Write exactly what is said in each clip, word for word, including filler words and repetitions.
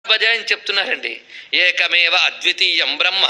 పరాత్పజ అని చెప్తున్నారండి. ఏకమేవ అద్వితీయం బ్రహ్మ,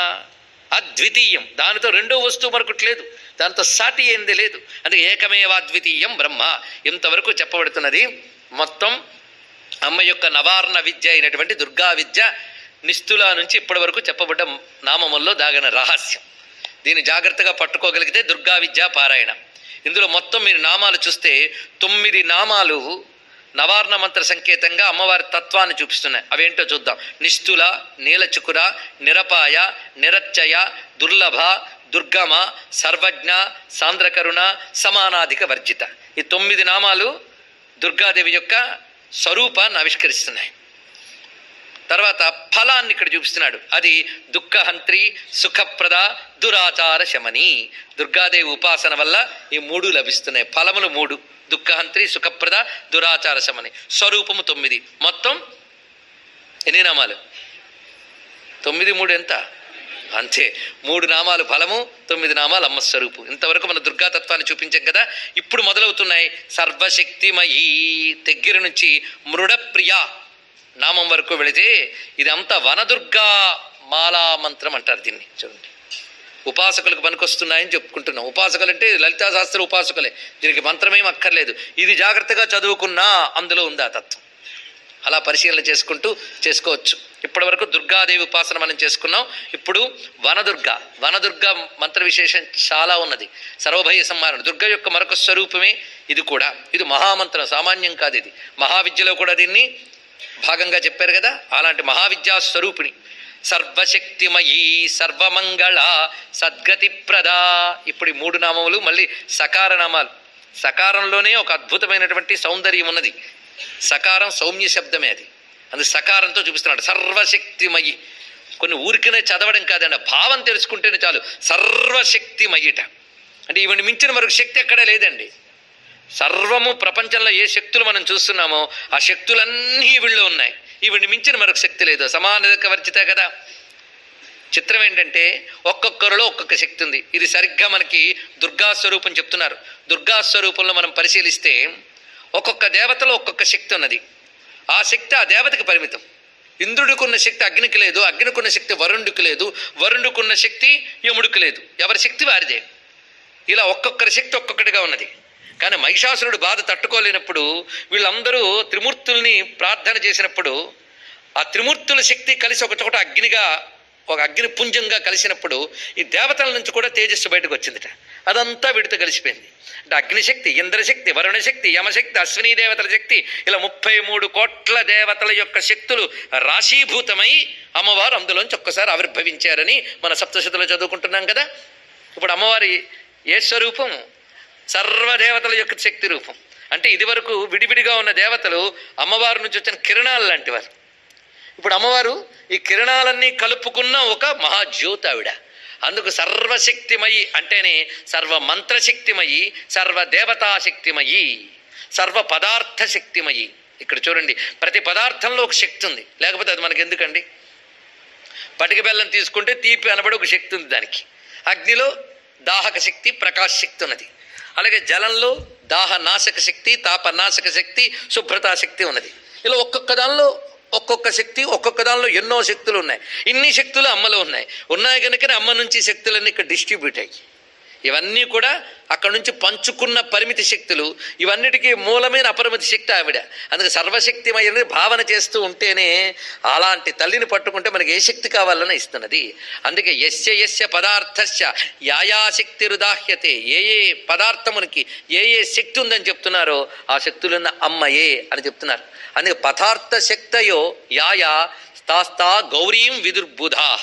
అద్వితీయం, దానితో రెండో వస్తువు మరొకటి లేదు, దాంతో సాటి ఏంది లేదు. అంటే ఏకమేవ అద్వితీయం బ్రహ్మ ఇంతవరకు చెప్పబడుతున్నది. మొత్తం అమ్మ యొక్క నవార్ణ విద్య అయినటువంటి దుర్గా విద్య నిస్తుల నుంచి ఇప్పటి వరకు చెప్పబడ్డ నామముల్లో దాగిన రహస్యం. దీన్ని జాగ్రత్తగా పట్టుకోగలిగితే దుర్గా విద్య పారాయణ. ఇందులో మొత్తం మీరు నామాలు చూస్తే తొమ్మిది నామాలు నవార్ణ మంత్ర సంకేతంగా అమ్మవారి తత్వాన్ని చూపిస్తున్నాయి. అవేంటో చూద్దాం. నిస్తుల, నీలచుకుర, నిరపాయ, నిరచ్చయ, దుర్లభ, దుర్గమ, సర్వజ్ఞ, సాంద్రకరుణ, సమానాధిక వర్జిత. ఈ తొమ్మిది నామాలు దుర్గాదేవి యొక్క స్వరూపాన్ని ఆవిష్కరిస్తున్నాయి. తర్వాత ఫలాన్ని ఇక్కడ చూపిస్తున్నాడు. అది దుఃఖహంత్రి, సుఖప్రద, దురాచార శమని. దుర్గాదేవి ఉపాసన వల్ల ఈ మూడు లభిస్తున్నాయి. ఫలములు మూడు: దుఃఖహంత్రి, సుఖప్రద, దురాచార శమని. స్వరూపము తొమ్మిది. మొత్తం ఎన్ని నామాలు? తొమ్మిది మూడు ఎంత? అంతే. మూడు నామాలు ఫలము, తొమ్మిది నామాలు అమ్మ స్వరూపు. ఇంతవరకు మన దుర్గాతత్వాన్ని చూపించాం కదా. ఇప్పుడు మొదలవుతున్నాయి సర్వశక్తిమయీ దగ్గర నుంచి మృడప్రియ నామం వరకు వెళితే ఇదంతా వనదుర్గా మాలా మంత్రం అంటారు దీన్ని. చూడండి, ఉపాసకులకు పనికొస్తున్నాయని చెప్పుకుంటున్నాం. ఉపాసకులు అంటే లలితా శాస్త్ర ఉపాసకులే, దీనికి మంత్రమేం అక్కర్లేదు. ఇది జాగ్రత్తగా చదువుకున్నా అందులో ఉంది ఆ తత్వం. అలా పరిశీలన చేసుకుంటూ చేసుకోవచ్చు. ఇప్పటి వరకు దుర్గాదేవి ఉపాసన మనం చేసుకున్నాం. ఇప్పుడు వనదుర్గ. వనదుర్గ మంత్ర విశేషం చాలా ఉన్నది. సర్వభయ సంహారణ దుర్గ యొక్క మరొక స్వరూపమే ఇది కూడా. ఇది మహామంత్రం, సామాన్యం కాదు. ఇది మహావిద్యలో కూడా దీన్ని భాగంగా చెప్పారు కదా. అలాంటి మహావిద్యా స్వరూపిణి. సర్వశక్తిమయీ, సర్వమంగళ, సద్గతిప్రద. ఇప్పుడు ఈ మూడు నామములు మళ్ళీ సకార నామాలు. సకారంలోనే ఒక అద్భుతమైనటువంటి సౌందర్యం ఉన్నది. సకారం సౌమ్య శబ్దమే, అది అది సకారంతో చూపిస్తున్నాడు. సర్వశక్తిమయి. కొన్ని ఊరికనే చదవడం కాదండి, భావం తెలుసుకుంటేనే చాలు. సర్వశక్తిమయిట అంటే ఈవిని మించిన మరొక శక్తి ఎక్కడా లేదండి. సర్వము ప్రపంచంలో ఏ శక్తులు మనం చూస్తున్నామో ఆ శక్తులన్నీ వీళ్ళు ఉన్నాయి. ఈవిని మించిన మరొక శక్తి లేదు. సమానక వర్జిత కదా. చిత్రం ఏంటంటే ఒక్కొక్కరిలో ఒక్కొక్క శక్తి ఉంది. ఇది సరిగ్గా మనకి దుర్గాస్వరూపం చెప్తున్నారు. దుర్గాస్వరూపంలో మనం పరిశీలిస్తే ఒక్కొక్క దేవతలో ఒక్కొక్క శక్తి ఉన్నది. ఆ శక్తి ఆ దేవతకి పరిమితం. ఇంద్రుడికున్న శక్తి అగ్నికి లేదు, అగ్నికున్న శక్తి వరుణుడికి లేదు, వరుణుడికున్న శక్తి యముడికి లేదు. ఎవరి శక్తి వారిదే. ఇలా ఒక్కొక్కరి శక్తి ఒక్కొక్కటిగా ఉన్నది. కానీ మహిషాసురుడు బాధ తట్టుకోలేనప్పుడు వీళ్ళందరూ త్రిమూర్తుల్ని ప్రార్థన చేసినప్పుడు ఆ త్రిమూర్తుల శక్తి కలిసి ఒక చోట అగ్నిగా, ఒక అగ్ని పుంజంగా కలిసినప్పుడు ఈ దేవతల నుంచి కూడా తేజస్సు బయటకు వచ్చిందిట. అదంతా వీడితో కలిసిపోయింది. అంటే అగ్నిశక్తి, ఇంద్రశక్తి, వరుణశక్తి, యమశక్తి, అశ్విని దేవతల శక్తి, ఇలా ముప్పై మూడు కోట్ల దేవతల యొక్క శక్తులు రాశీభూతమై అమ్మవారు అందులోంచి ఒక్కసారి ఆవిర్భవించారని మన సప్తశతిలో చదువుకుంటున్నాం కదా. ఇప్పుడు అమ్మవారి ఏ స్వరూపం? సర్వదేవతల యొక్క శక్తి రూపం. అంటే ఇదివరకు విడివిడిగా ఉన్న దేవతలు అమ్మవారి నుంచి వచ్చిన కిరణాలు లాంటి వారు. ఇప్పుడు అమ్మవారు ఈ కిరణాలన్నీ కలుపుకున్న ఒక మహాజ్యోతి ఆవిడ. అందుకు సర్వశక్తిమయి అంటేనే సర్వ మంత్రశక్తిమయి, సర్వదేవతాశక్తిమయి, సర్వ పదార్థ శక్తిమయి. ఇక్కడ చూడండి, ప్రతి పదార్థంలో ఒక శక్తి ఉంది, లేకపోతే అది మనకి ఎందుకండి? పటిక బెల్లం తీసుకుంటే తీపి అనబడి ఒక శక్తి ఉంది దానికి. అగ్నిలో దాహక శక్తి, ప్రకాశ శక్తి ఉన్నది. అలాగే జలంలో దాహనాశక శక్తి, తాపనాశక శక్తి, శుభ్రతా శక్తి ఉన్నది. ఇలా ఒక్కొక్క దానిలో ఒక్కొక్క శక్తి, ఒక్కొక్క దానిలో ఎన్నో శక్తులు ఉన్నాయి. ఇన్ని శక్తులు అమ్మలో ఉన్నాయి. ఉన్నాయి కనుకనే అమ్మ నుంచి శక్తులన్నీ ఇక్కడ డిస్ట్రిబ్యూట్ అయ్యి ఇవన్నీ కూడా అక్కడ నుంచి పంచుకున్న పరిమితి శక్తులు. ఇవన్నిటికీ మూలమైన అపరిమితి శక్తి ఆవిడ. అందుకే సర్వశక్తిమయని భావన చేస్తూ ఉంటేనే అలాంటి తల్లిని పట్టుకుంటే మనకి ఏ శక్తి కావాలన్నా ఇస్తున్నది. అందుకే యస్య యస్య పదార్థస్య యాయా శక్తి రుదాహ్యతే. ఏ ఏ పదార్థమునికి ఏ ఏ శక్తి ఉందని చెప్తున్నారో ఆ శక్తులున్న అమ్మయే అని చెప్తున్నారు. అందుకే పదార్థ శక్తయో యాయా తాస్తా గౌరీం విదుర్బుధాహ.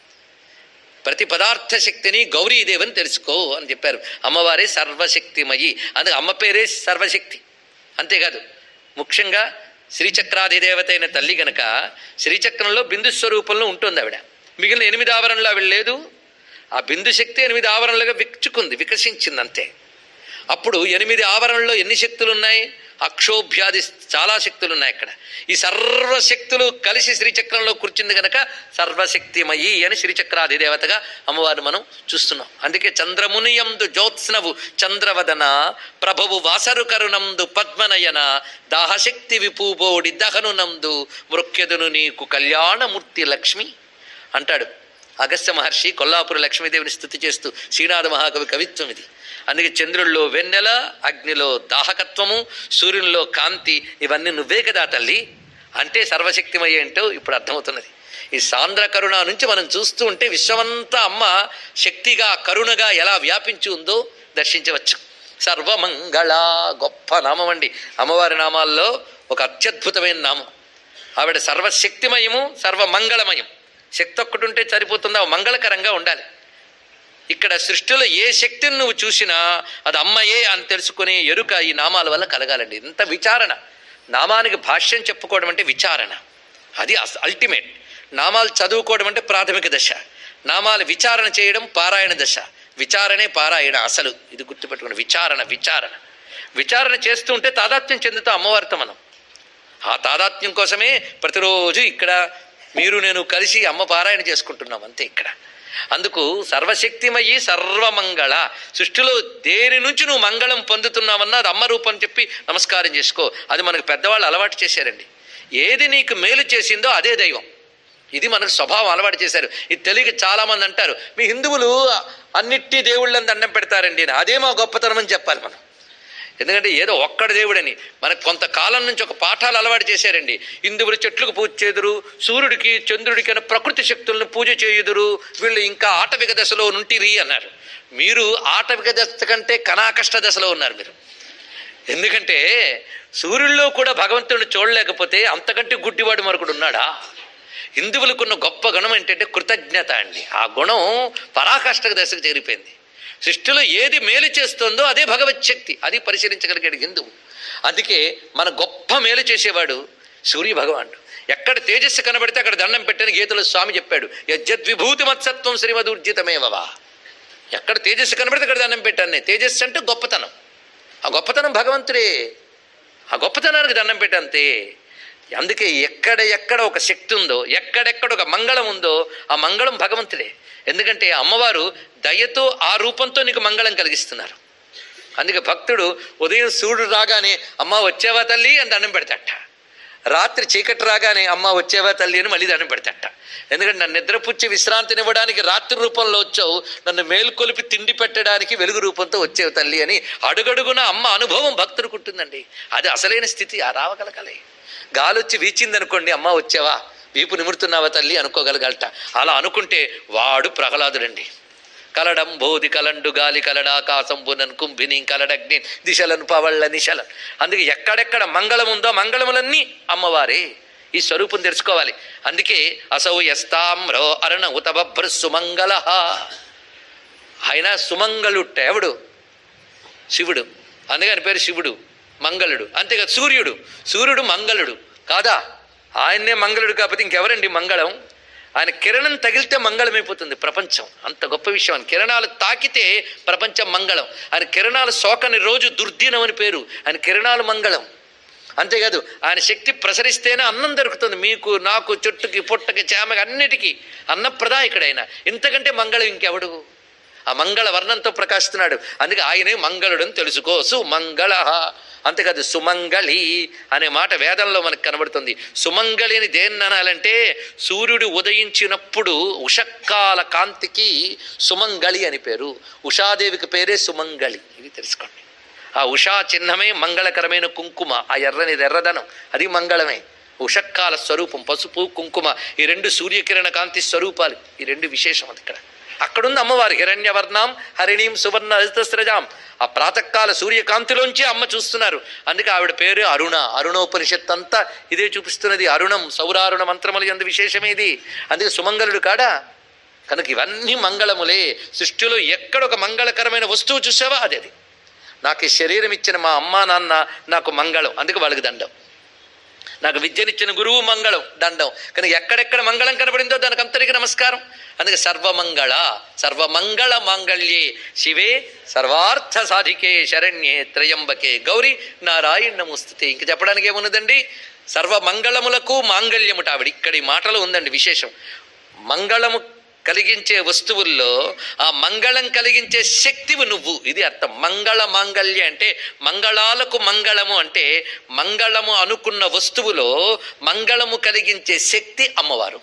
ప్రతి పదార్థ శక్తిని గౌరీదేవని తెలుసుకో అని చెప్పారు. అమ్మవారే సర్వశక్తిమయి. అందుకే అమ్మ పేరే సర్వశక్తి. అంతేకాదు, ముఖ్యంగా శ్రీచక్రాధిదేవత అయిన తల్లి గనక శ్రీచక్రంలో బిందు స్వరూపంలో ఉంటుంది ఆవిడ. మిగిలిన ఎనిమిది ఆవరణలో ఆవిడ లేదు. ఆ బిందు శక్తి ఎనిమిది ఆవరణలుగా విచ్చుకుంది, వికసించింది అంతే. అప్పుడు ఎనిమిది ఆవరణలో ఎన్ని శక్తులు ఉన్నాయి? అక్షోభ్యాది చాలా శక్తులు ఉన్నాయి అక్కడ. ఈ సర్వశక్తులు కలిసి శ్రీచక్రంలో కూర్చుంది కనుక సర్వశక్తిమయి అని శ్రీచక్రాధిదేవతగా అమ్మవారు మనం చూస్తున్నాం. అందుకే చంద్రమునియందు జ్యోత్స్నవు చంద్రవదన ప్రభవు వాసరు కరుణందు పద్మనయన దాహశక్తి విపూబోడి దహనునందు మృక్యదును నీకు కళ్యాణమూర్తి లక్ష్మి అంటాడు అగస్త్య మహర్షి కొల్లాపుర లక్ష్మీదేవిని స్తుతి చేస్తూ. శ్రీనాథ మహాకవి కవిత్వం ఇది. అందుకే చంద్రుల్లో వెన్నెల, అగ్నిలో దాహకత్వము, సూర్యునిలో కాంతి, ఇవన్నీ నువ్వే కదా తల్లి అంటే సర్వశక్తిమయ్య ఏంటో ఇప్పుడు అర్థమవుతున్నది. ఈ సాంద్ర కరుణ నుంచి మనం చూస్తూ ఉంటే విశ్వమంతా అమ్మ శక్తిగా కరుణగా ఎలా వ్యాపించి ఉందో దర్శించవచ్చు. సర్వమంగళ గొప్ప నామం అండి. అమ్మవారి నామాల్లో ఒక అత్యద్భుతమైన నామం. ఆవిడ సర్వశక్తిమయము, సర్వమంగళమయం. శక్తి ఒక్కటి ఉంటే సరిపోతుందా? మంగళకరంగా ఉండాలి. ఇక్కడ సృష్టిలో ఏ శక్తిని నువ్వు చూసినా అది అమ్మయే అని తెలుసుకునే ఎరుక ఈ నామాల వల్ల కలగాలండి. ఇంత విచారణ. నామానికి భాష్యం చెప్పుకోవడం అంటే విచారణ, అది అల్టిమేట్. నామాలు చదువుకోవడం అంటే ప్రాథమిక దశ, నామాలు విచారణ చేయడం పారాయణ దశ. విచారణే పారాయణ అసలు. ఇది గుర్తుపెట్టుకుని విచారణ విచారణ విచారణ చేస్తూ ఉంటే తాదాత్మ్యం చెందుతాం అమ్మవారితో మనం. ఆ తాదాత్మ్యం కోసమే ప్రతిరోజు ఇక్కడ మీరు నేను కలిసి అమ్మ పారాయణ చేసుకుంటున్నాం అంతే ఇక్కడ. అందుకు సర్వశక్తిమయ్యి సర్వమంగళ. సృష్టిలో దేని నుంచి నువ్వు మంగళం పొందుతున్నావన్నా అది అమ్మ రూపం చెప్పి నమస్కారం చేసుకో. అది మనకు పెద్దవాళ్ళు అలవాటు చేశారండి. ఏది నీకు మేలు చేసిందో అదే దైవం. ఇది మనకు స్వభావం అలవాటు చేశారు. ఇది తెలియక చాలామంది అంటారు మీ హిందువులు అన్నిటి దేవుళ్ళని దండం పెడతారండి. అదే మా గొప్పతనం అని చెప్పాలి మనం. ఎందుకంటే ఏదో ఒక్కడి దేవుడని మనకు కొంతకాలం నుంచి ఒక పాఠాలు అలవాటు చేశారండి. హిందువులు చెట్లకు పూజ చేదురు, సూర్యుడికి చంద్రుడికి అని ప్రకృతి శక్తులను పూజ చేయుదురు, వీళ్ళు ఇంకా ఆటవిక దశలో నుంటిరి అన్నారు. మీరు ఆటవిక దశ కంటే కనాకష్ట దశలో ఉన్నారు మీరు. ఎందుకంటే సూర్యుల్లో కూడా భగవంతుడిని చూడలేకపోతే అంతకంటే గుడ్డివాడు మరొకడు ఉన్నాడా? హిందువులకున్న గొప్ప గుణం ఏంటంటే కృతజ్ఞత అండి. ఆ గుణం పరాకాష్ఠక దశకు చేరిపోయింది. సృష్టిలో ఏది మేలు చేస్తుందో అదే భగవత్ శక్తి. అది పరిశీలించగలిగాడు హిందువు. అందుకే మన గొప్ప మేలు చేసేవాడు సూర్య భగవానుడు. ఎక్కడ తేజస్సు కనబడితే అక్కడ దండం పెట్టని గీతలో స్వామి చెప్పాడు. యజ్జద్విభూతి మత్సత్వం శ్రీమదూర్జితమేవవా. ఎక్కడ తేజస్సు కనబడితే అక్కడ దండం పెట్టాను. తేజస్సు అంటే గొప్పతనం. ఆ గొప్పతనం భగవంతుడే. ఆ గొప్పతనానికి దండం పెట్టంతే. అందుకే ఎక్కడ ఎక్కడ ఒక శక్తి ఉందో, ఎక్కడెక్కడ ఒక మంగళం ఉందో ఆ మంగళం భగవంతుడే. ఎందుకంటే అమ్మవారు దయతో ఆ రూపంతో నీకు మంగళం కలిగిస్తున్నారు. అందుకే భక్తుడు ఉదయం సూర్యుడు రాగానే అమ్మ వచ్చేవా తల్లి అని దండం పెడతాట. రాత్రి చీకటి రాగానే అమ్మ వచ్చేవా తల్లి అని మళ్ళీ దండం పెడతాట. ఎందుకంటే నన్ను నిద్రపుచ్చి విశ్రాంతినివ్వడానికి రాత్రి రూపంలో వచ్చావు, నన్ను మేలుకొలిపి తిండి పెట్టడానికి వెలుగు రూపంతో వచ్చేవు తల్లి అని అడుగడుగున అమ్మ అనుభవం భక్తుడికి ఉంటుందండి. అది అసలైన స్థితి. ఆ రావగలగలే. గాలొచ్చి వీచిందనుకోండి అమ్మ వచ్చావా, వీపు నిమురుతున్నావా తల్లి అనుకోగలగలట. అలా అనుకుంటే వాడు ప్రహ్లాదుడండి. కలడం బోధి కలండు గాలి కలడాకాశంబునన్ కుంభిని కలడగ్ని దిశలను పవళ్ళ నిశల. అందుకే ఎక్కడెక్కడ మంగళం ఉందో మంగళములన్నీ అమ్మవారే. ఈ స్వరూపం తెలుసుకోవాలి. అందుకే అసౌ యస్తామ్రో అరణ ఉతబభ్ర సుమంగళ. ఆయన సుమంగళుట్ట ఎవడు? శివుడు. అందుకని పేరు శివుడు మంగళుడు. అంతేకాదు సూర్యుడు. సూర్యుడు మంగళుడు కాదా? ఆయన్నే మంగళుడు కాకపోతే ఇంకెవరండి మంగళం? ఆయన కిరణం తగిలితే మంగళమైపోతుంది ప్రపంచం. అంత గొప్ప విషయం. ఆయన కిరణాలు తాకితే ప్రపంచం మంగళం. ఆయన కిరణాలు సోకని రోజు దుర్దినం అని పేరు. ఆయన కిరణాలు మంగళం. అంతేకాదు ఆయన శక్తి ప్రసరిస్తేనే అన్నం దొరుకుతుంది మీకు, నాకు, చెట్టుకి, పొట్టకి, చేమకి, అన్నిటికీ అన్నప్రదాయకుడైన. ఇంతకంటే మంగళం ఇంకెవడు? ఆ మంగళ వర్ణంతో ప్రకాశిస్తున్నాడు. అందుకే ఆయనే మంగళుడని తెలుసుకో. సుమంగళ. అంతేకాదు సుమంగళి అనే మాట వేదంలో మనకు కనబడుతుంది. సుమంగళి అని దేన్ని అనాలంటే సూర్యుడు ఉదయించినప్పుడు ఉషక్కాల కాంతికి సుమంగళి అని పేరు. ఉషాదేవికి పేరే సుమంగళి. ఇది తెలుసుకోండి. ఆ ఉషా చిహ్నమే మంగళకరమైన కుంకుమ. ఆ ఎర్రని ఎర్రదనం అది మంగళమే. ఉషక్కాల స్వరూపం పసుపు కుంకుమ. ఈ రెండు సూర్యకిరణ కాంతి స్వరూపాలు. ఈ రెండు విశేషం అది ఇక్కడ. అక్కడుంది అమ్మవారు హిరణ్యవర్ణం హరిణీం సువర్ణ రజతస్రజాం. ఆ ప్రాతకాల సూర్యకాంతిలోంచి అమ్మ చూస్తున్నారు. అందుకే ఆవిడ పేరు అరుణ. అరుణోపనిషత్ అంతా ఇదే చూపిస్తున్నది. అరుణం సౌరారుణ మంత్రములు ఎందు విశేషమేది. అందుకే సుమంగళుడు కాడా. కనుక ఇవన్నీ మంగళములే. సృష్టిలో ఎక్కడొక మంగళకరమైన వస్తువు చూసావా అది అది. నాకు ఈ శరీరం ఇచ్చిన మా అమ్మా నాన్న నాకు మంగళం. అందుకే వాళ్ళకి దండం. నాకు విద్యనిచ్చిన గురువు మంగళం దండం. కానీ ఎక్కడెక్కడ మంగళం కనబడిందో దానికి అంతటికి నమస్కారం. అందుకే సర్వమంగళ సర్వమంగళ మాంగళ్యే శివే సర్వార్థ సాధికే శరణ్యే త్రయంబకే గౌరీ నారాయణ నమోస్తుతే. ఇంక చెప్పడానికి ఏమున్నదండి? సర్వమంగళములకు మాంగళ్యముట ఆవిడ. ఇక్కడ ఈ మాటలో ఉందండి విశేషం. మంగళము కలిగించే వస్తువుల్లో ఆ మంగళం కలిగించే శక్తివి నువ్వు. ఇది అర్థం. మంగళ మాంగళ్య అంటే మంగళాలకు మంగళము అంటే మంగళము అనుకున్న వస్తువులో మంగళము కలిగించే శక్తి అమ్మవారు.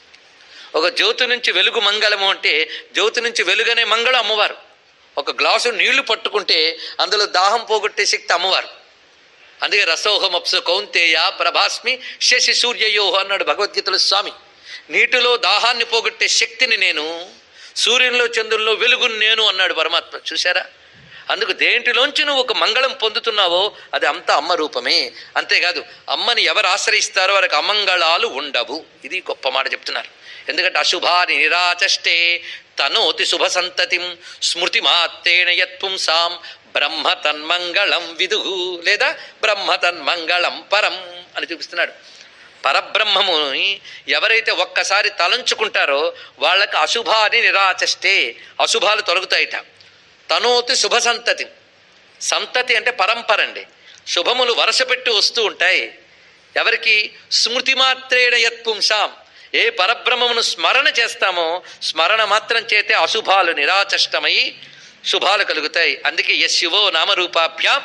ఒక జ్యోతి నుంచి వెలుగు మంగళము అంటే జ్యోతి నుంచి వెలుగనే మంగళం అమ్మవారు. ఒక గ్లాసు నీళ్లు పట్టుకుంటే అందులో దాహం పోగొట్టే శక్తి అమ్మవారు. అందుకే రసోహమప్సు కౌంతేయ ప్రభాస్మి శశి సూర్యయోహ అన్నాడు భగవద్గీతలో స్వామి. నీటిలో దాహాన్ని పోగొట్టే శక్తిని నేను, సూర్యునిలో చంద్రుల్లో వెలుగుని నేను అన్నాడు పరమాత్మ. చూసారా? అందుకు దేంటిలోంచి నువ్వు ఒక మంగళం పొందుతున్నావో అది అంతా అమ్మ రూపమే. అంతేకాదు అమ్మని ఎవరు ఆశ్రయిస్తారో వారికి అమంగళాలు ఉండవు. ఇది గొప్ప మాట చెప్తున్నారు. ఎందుకంటే అశుభాని నిరాచష్టే తనోతి శుభ సంతతిం స్మృతి మాత్రేణ యత్పుంసాం బ్రహ్మ తన్మంగళం విదుహు లేదా బ్రహ్మ తన్మంగళం పరం అని చూపిస్తున్నాడు. పరబ్రహ్మముని ఎవరైతే ఒక్కసారి తలంచుకుంటారో వాళ్ళకి అశుభాని నిరాచష్టే, అశుభాలు తొలగుతాయిట. తనోతి శుభ సంతతి, సంతతి అంటే పరంపర అండి. శుభములు వరుసపెట్టి వస్తూ ఉంటాయి. ఎవరికి? స్మృతి మాత్రేణ యత్పుంసాం, ఏ పరబ్రహ్మమును స్మరణ చేస్తామో స్మరణ మాత్రం చేతే అశుభాలు నిరాచష్టమై శుభాలు కలుగుతాయి. అందుకే యశివో నామరూపాభ్యాం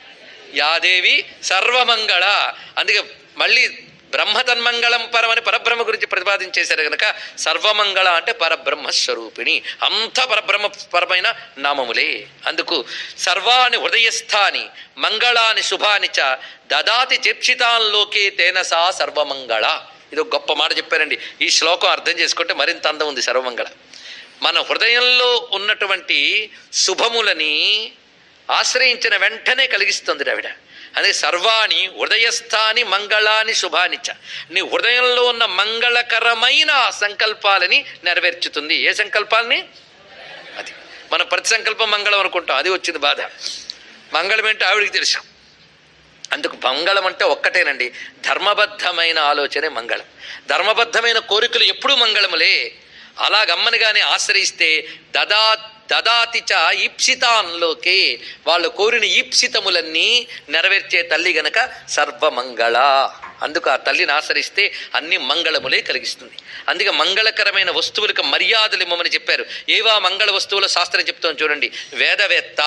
యాదేవి సర్వమంగళ. అందుకే మళ్ళీ బ్రహ్మ తన్మంగళం పరం అని పరబ్రహ్మ గురించి ప్రతిపాదించేశారు కనుక సర్వమంగళ అంటే పరబ్రహ్మ స్వరూపిణి. అంత పరబ్రహ్మ పరమైన నామములే. అందుకు సర్వాని హృదయస్థాని మంగళాని శుభాని చ దదాతి చేప్సితాన్లోకే తేన సా సర్వమంగళ. ఇది ఒక గొప్ప మాట చెప్పారండి. ఈ శ్లోకం అర్థం చేసుకుంటే మరింత అందం ఉంది. సర్వమంగళ మన హృదయంలో ఉన్నటువంటి శుభములని ఆశ్రయించిన వెంటనే కలిగిస్తుంది ఆవిడ. అదే సర్వాణి హృదయస్థాని మంగళాని శుభానిచ్చ. నీ హృదయంలో ఉన్న మంగళకరమైన సంకల్పాలని నెరవేర్చుతుంది. ఏ సంకల్పాలని? అది మనం ప్రతి సంకల్పం మంగళం అనుకుంటాం. అది వచ్చింది బాధ. మంగళం ఏంటో ఆవిడికి తెలుసు. అందుకు మంగళం అంటే ఒక్కటేనండి, ధర్మబద్ధమైన ఆలోచనే మంగళం. ధర్మబద్ధమైన కోరికలు ఎప్పుడూ మంగళములే. అలాగమ్మని కానీ ఆశ్రయిస్తే దదా దదాతి చ ఈప్సితాన్లోకే, వాళ్ళు కోరిన ఈప్సితములన్నీ నెరవేర్చే తల్లి గనక సర్వమంగళ. అందుకు ఆ తల్లిని ఆశ్రయిస్తే అన్ని మంగళములే కలిగిస్తుంది. అందుకే మంగళకరమైన వస్తువులకు మర్యాదలు ఇమ్మని చెప్పారు. ఏవా మంగళ వస్తువుల శాస్త్రం చెప్తాం చూడండి. వేదవేత్త,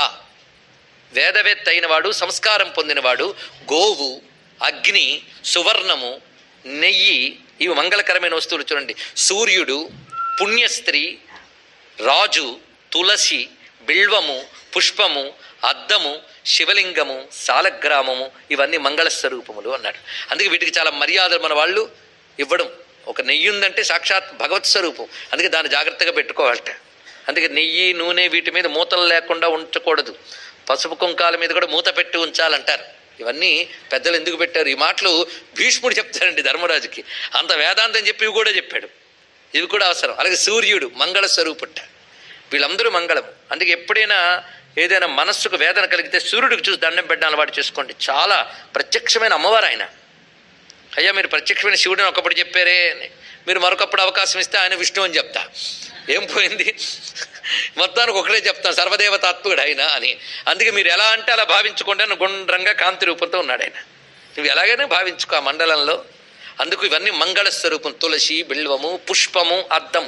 వేదవేత్త అయినవాడు, సంస్కారం పొందినవాడు, గోవు, అగ్ని, సువర్ణము, నెయ్యి, ఇవి మంగళకరమైన వస్తువులు చూడండి. సూర్యుడు, పుణ్యస్త్రీ, రాజు, తులసి, బిల్వము, పుష్పము, అద్దము, శివలింగము, సాలగ్రామము, ఇవన్నీ మంగళస్వరూపములు అన్నాడు. అందుకే వీటికి చాలా మర్యాదలు మన వాళ్ళు ఇవ్వడం. ఒక నెయ్యి ఉందంటే సాక్షాత్ భగవత్ స్వరూపం. అందుకే దాన్ని జాగ్రత్తగా పెట్టుకోవాలట. అందుకే నెయ్యి, నూనె వీటి మీద మూతలు లేకుండా ఉంచకూడదు. పసుపు కుంకాల మీద కూడా మూత పెట్టి ఉంచాలంటారు. ఇవన్నీ పెద్దలు ఎందుకు పెట్టారు? ఈ మాటలు భీష్ముడు చెప్తారండి ధర్మరాజుకి. అంత వేదాంతం చెప్పి ఇవి కూడా చెప్పాడు. ఇవి కూడా అవసరం. అలాగే సూర్యుడు మంగళ స్వరూపుట. వీళ్ళందరూ మంగళం. అందుకే ఎప్పుడైనా ఏదైనా మనస్సుకు వేదన కలిగితే సూర్యుడికి చూసి దండం పెట్టడం అలవాటు చేసుకోండి. చాలా ప్రత్యక్షమైన అమ్మవారు ఆయన. అయ్యా మీరు ప్రత్యక్షమైన శివుడిని ఒకప్పుడు చెప్పారే, మీరు మరొకప్పుడు అవకాశం ఇస్తే ఆయన విష్ణు అని చెప్తా. ఏం పోయింది? మొత్తానికి ఒకటే చెప్తాను, సర్వదేవతాత్ముడు ఆయన అని. అందుకే మీరు ఎలా అంటే అలా భావించుకోండి అని గుండ్రంగా కాంతి రూపంతో ఉన్నాడు ఆయన. నువ్వు ఎలాగైనా భావించుకో ఆ మండలంలో. అందుకు ఇవన్నీ మంగళ స్వరూపం. తులసి, బిల్వము, పుష్పము, అద్దము,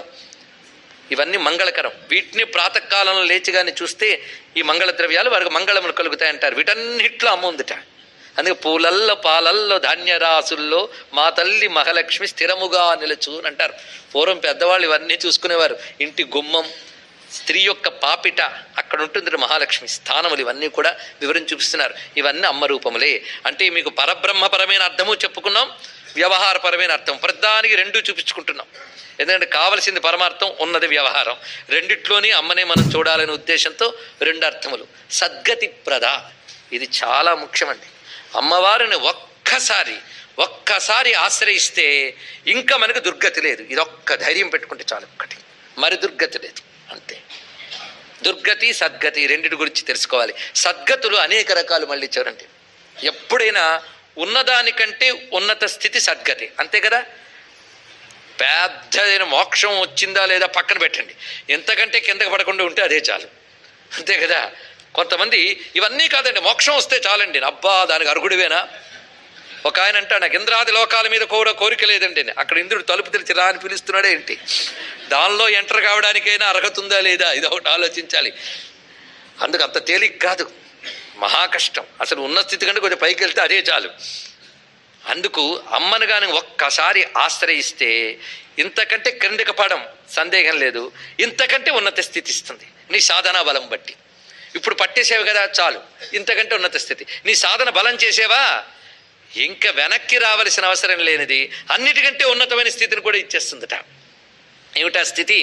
ఇవన్నీ మంగళకరం. వీటిని ప్రాతకాలంలో లేచిగానే చూస్తే ఈ మంగళ ద్రవ్యాలు వారికి మంగళములు కలుగుతాయంటారు. వీటన్నిట్లో అమ్మ ఉందిట. అందుకే పూలల్లో, పాలల్లో, ధాన్యరాసుల్లో మా తల్లి మహాలక్ష్మి స్థిరముగా నిలుచు అని అంటారు. పూర్వం పెద్దవాళ్ళు ఇవన్నీ చూసుకునేవారు. ఇంటి గుమ్మం, స్త్రీ యొక్క పాపిట, అక్కడ ఉంటుంది మహాలక్ష్మి స్థానములు. ఇవన్నీ కూడా వివరించి చూపిస్తున్నారు. ఇవన్నీ అమ్మ రూపములే. అంటే మీకు పరబ్రహ్మపరమైన అర్థము చెప్పుకున్నాం, వ్యవహారపరమైన అర్థం. ప్రధానికి రెండూ చూపించుకుంటున్నాం. ఎందుకంటే కావలసింది పరమార్థం, ఉన్నది వ్యవహారం. రెండిట్లోని అమ్మనే మనం చూడాలనే ఉద్దేశంతో రెండు అర్థములు. సద్గతి ప్రద, ఇది చాలా ముఖ్యమండి. అమ్మవారిని ఒక్కసారి ఒక్కసారి ఆశ్రయిస్తే ఇంకా మనకు దుర్గతి లేదు. ఇది ఒక్క ధైర్యం పెట్టుకుంటే చాలు. ఒక్కటి మరి దుర్గతి లేదు, అంతే. దుర్గతి, సద్గతి రెండిటి గురించి తెలుసుకోవాలి. సద్గతులు అనేక రకాలు. మళ్ళీ చూడండి, ఎప్పుడైనా ఉన్నదానికంటే ఉన్నత స్థితి సద్గతి, అంతే కదా. పెద్దదైన మోక్షం వచ్చిందా లేదా పక్కన పెట్టండి, ఎంతకంటే కిందకి పడకుండా ఉంటే అదే చాలు, అంతే కదా. కొంతమంది ఇవన్నీ కాదండి మోక్షం వస్తే చాలండి, అబ్బా దానికి అర్హుడివేనా. ఒక ఆయన అంటా నాకు ఇంద్రాది లోకాల మీద కూడా కోరిక లేదండి, అక్కడ ఇంద్రుడు తలుపు తెరిచి రా అని పిలుస్తున్నాడే ఏంటి, దానిలో ఎంటర్ కావడానికైనా అర్హత ఉందా లేదా, ఇది ఒకటి ఆలోచించాలి. అందుకు అంత తేలిక కాదు, మహా కష్టం. అసలు ఉన్న స్థితి కంటే కొంచెం పైకి వెళ్తే అదే చాలు. అందుకు అమ్మను కానీ ఒక్కసారి ఆశ్రయిస్తే ఇంతకంటే క్రిందికి పడం సందేహం లేదు, ఇంతకంటే ఉన్నత స్థితి ఇస్తుంది నీ సాధనా బలం బట్టి. ఇప్పుడు పట్టేసేవి కదా చాలు, ఇంతకంటే ఉన్నత స్థితి. నీ సాధన బలం చేసేవా, ఇంకా వెనక్కి రావలసిన అవసరం లేనిది అన్నిటికంటే ఉన్నతమైన స్థితిని కూడా ఇచ్చేస్తుందట. ఏమిటా స్థితి?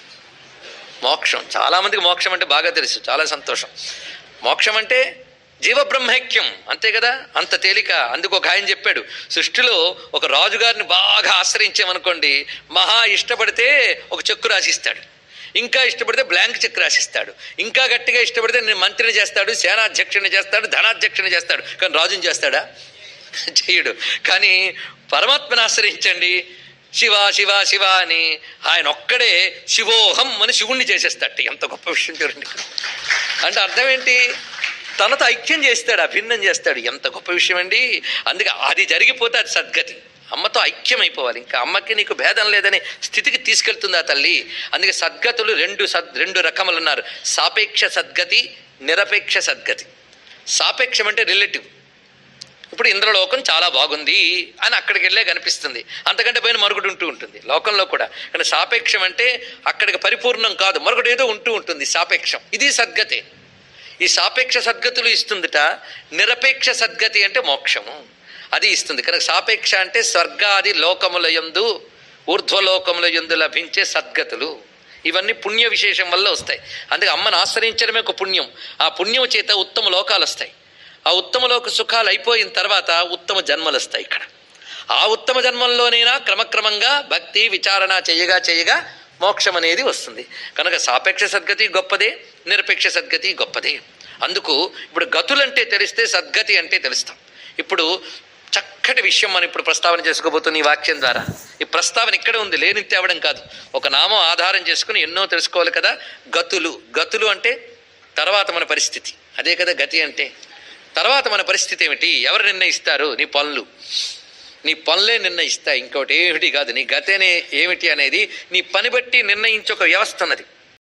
మోక్షం. చాలామందికి మోక్షం అంటే బాగా తెలుసు, చాలా సంతోషం. మోక్షం అంటే జీవబ్రహ్మైక్యం, అంతే కదా, అంత తేలిక. అందుకు ఒక ఆయన చెప్పాడు, సృష్టిలో ఒక రాజుగారిని బాగా ఆశ్రయించామనుకోండి, మహా ఇష్టపడితే ఒక చెక్కు రాసిస్తాడు, ఇంకా ఇష్టపడితే బ్లాంక్ చెక్ రాసిస్తాడు, ఇంకా గట్టిగా ఇష్టపడితే నేను మంత్రిని చేస్తాడు, సేనాధ్యక్షుని చేస్తాడు, ధనాధ్యక్షుని చేస్తాడు. కానీ రాజుని చేస్తాడా? చెయ్యడు. కానీ పరమాత్మను ఆశ్రయించండి, శివ శివ శివ అని ఆయన ఒక్కడే శివోహం అని శివుణ్ణి చేసేస్తాడు. ఎంత గొప్ప విషయం చూడండి. అంటే అర్థం ఏంటి? తనతో ఐక్యం చేస్తాడు, అభిన్నం చేస్తాడు. ఎంత గొప్ప విషయం అండి. అందుకే అది జరిగిపోతే అది సద్గతి. అమ్మతో ఐక్యం అయిపోవాలి, ఇంకా అమ్మకి నీకు భేదం లేదనే స్థితికి తీసుకెళ్తుంది ఆ తల్లి. అందుకే సద్గతులు రెండు సద్ రెండు రకములు ఉన్నారు, సాపేక్ష సద్గతి, నిరపేక్ష సద్గతి. సాపేక్షం అంటే రిలేటివ్. ఇప్పుడు ఇంద్రలోకం చాలా బాగుంది అని అక్కడికి వెళ్ళే కనిపిస్తుంది, అంతకంటే పైన మరొకటి ఉంటూ ఉంటుంది లోకంలో కూడా. కానీ సాపేక్షం అంటే అక్కడికి పరిపూర్ణం కాదు, మరొకటి ఏదో ఉంటూ ఉంటుంది, సాపేక్షం. ఇది సద్గతే. ఈ సాపేక్ష సద్గతులు ఇస్తుందిట. నిరపేక్ష సద్గతి అంటే మోక్షము, అది ఇస్తుంది. కనుక సాపేక్ష అంటే స్వర్గాది లోకముల యందు, ఊర్ధ్వలోకముల యందు లభించే సద్గతులు. ఇవన్నీ పుణ్య విశేషం వల్ల వస్తాయి. అందుకే అమ్మను ఆశ్రయించడమే ఒక పుణ్యం. ఆ పుణ్యం చేత ఉత్తమ లోకాలు వస్తాయి. ఆ ఉత్తమ లోక సుఖాలు అయిపోయిన తర్వాత ఉత్తమ జన్మలు వస్తాయి. ఇక్కడ ఆ ఉత్తమ జన్మల్లోనైనా క్రమక్రమంగా భక్తి విచారణ చేయగా చేయగా మోక్షం అనేది వస్తుంది. కనుక సాపేక్ష సద్గతి గొప్పదే, నిరపేక్ష సద్గతి గొప్పదే. అందుకు ఇప్పుడు గతులంటే తెలిస్తే సద్గతి అంటే తెలుస్తాం. ఇప్పుడు చక్కటి విషయం మనం ఇప్పుడు ప్రస్తావన చేసుకోబోతున్న ఈ వాక్యం ద్వారా. ఈ ప్రస్తావన ఇక్కడే ఉంది, లేని తేవడం కాదు. ఒక నామం ఆధారం చేసుకుని ఎన్నో తెలుసుకోవాలి కదా. గతులు, గతులు అంటే తర్వాత మన పరిస్థితి, అదే కదా గతి అంటే. తర్వాత మన పరిస్థితి ఏమిటి? ఎవరు నిర్ణయిస్తారు? నీ పనులు, నీ పనులే నిర్ణయిస్తాయి, ఇంకోటి ఏమిటి కాదు. నీ గతేనే ఏమిటి అనేది నీ పని బట్టి నిర్ణయించే ఒక వ్యవస్థ ఉన్నది.